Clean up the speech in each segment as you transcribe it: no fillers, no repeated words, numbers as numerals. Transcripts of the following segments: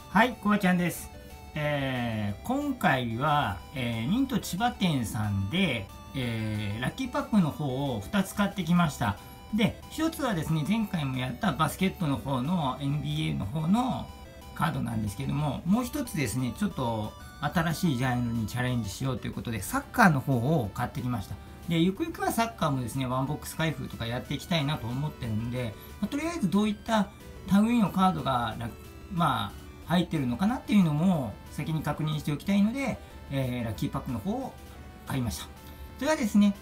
はい、こわちゃんです。今回は、ミント千葉店さんで、ラッキーパックの方を2つ買ってきました。で、1つはですね、前回もやったバスケットの方の NBA の方のカードなんですけども、もう1つですね、ちょっと新しいジャンルにチャレンジしようということで、サッカーの方を買ってきました。で、ゆくゆくはサッカーもですね、ワンボックス開封とかやっていきたいなと思ってるんで、とりあえずどういった類のカードが、入ってるのかなっていうのも先に確認しておきたいので、ラッキーパックの方を買いました。それはですね、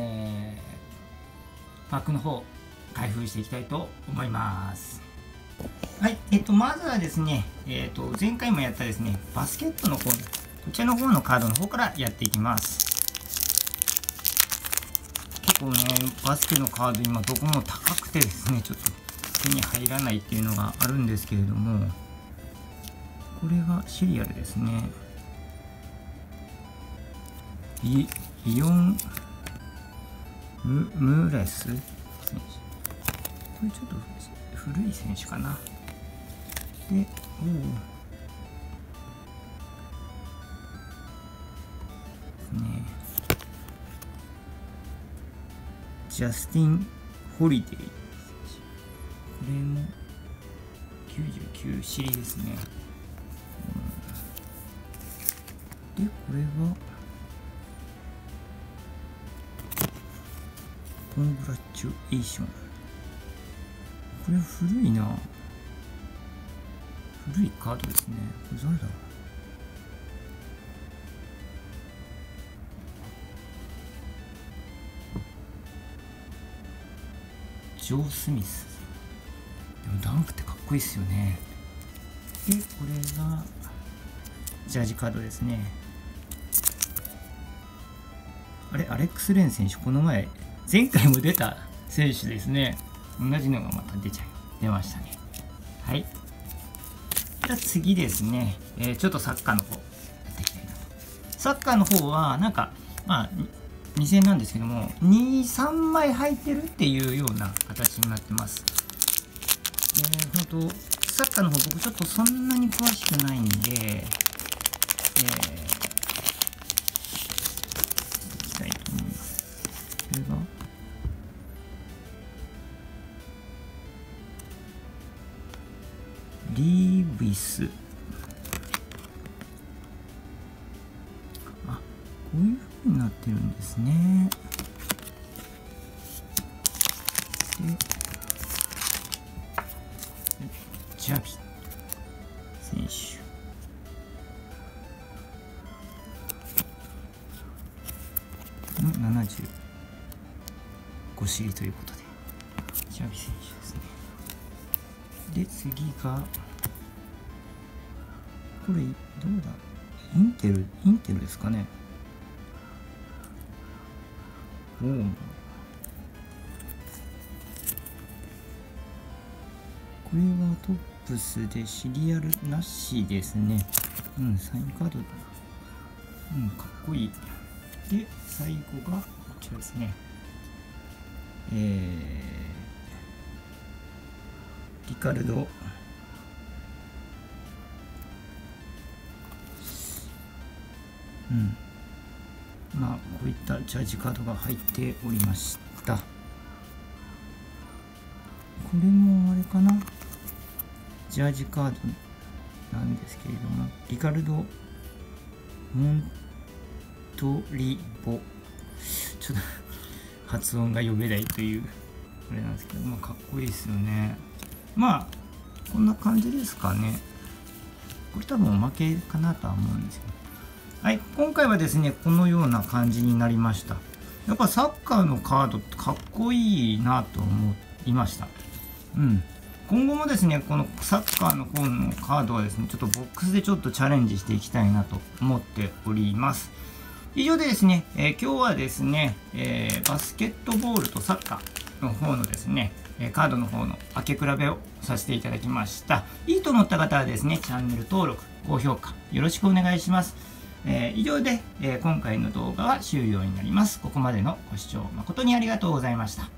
パックの方開封していきたいと思います。はい、まずはですね、前回もやったですね、バスケットの方、こちらの方のカードの方からやっていきます。結構ね、バスケのカード今どこも高くてですね、ちょっと手に入らないっていうのがあるんですけれども、これがシリアルですね。イオンムレス選手。これちょっと古い選手かな。で、ね、ジャスティン・ホリデー選手。これも99シリですね。で、これはコングラチュエーション。これは古いな。古いカードですね。これ誰だろう。ジョー・スミス。でもダンクってかっこいいっすよね。で、これがジャージカードですね。あれ、アレックス・レン選手、この前回も出た選手ですね。同じのがまた出ましたね。はい。じゃあ次ですね、ちょっとサッカーの方やっていきたいなと。サッカーの方はなんか2戦なんですけども、2、3枚入ってるっていうような形になってます。本当サッカーの方僕ちょっとそんなに詳しくないんで、いきたいと思います。これがリービス。あ、こういう風になってるんですね。で、ジャビ選手。の75シリということで、ジャビ選手ですね。で、次が、これ、どうだ、インテルですかね。おお。これはトップスでシリアルなしですね。サインカード、かっこいい。で、最後がこちらですね。リカルド。こういったジャージカードが入っておりました。これもあれかな、ジャージカードなんですけれども、リカルド・モントリボ。ちょっと発音が読めないというこれなんですけど、かっこいいですよね。こんな感じですかね。これ多分おまけかなとは思うんですけど。はい、今回はですね、このような感じになりました。やっぱサッカーのカードってかっこいいなと思いました。今後もですね、このサッカーの方のカードはですね、ちょっとボックスでちょっとチャレンジしていきたいなと思っております。以上でですね、今日はですね、バスケットボールとサッカーの方のですね、カードの方の開け比べをさせていただきました。いいと思った方はですね、チャンネル登録、高評価よろしくお願いします。以上で、今回の動画は終了になります。ここまでのご視聴誠にありがとうございました。